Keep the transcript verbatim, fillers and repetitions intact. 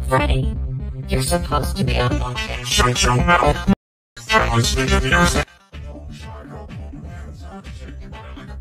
Freddy, you're supposed to be unlocking. Shut your mouth. Start listening to music. Oh, shut up, man. Stop shaking my leg.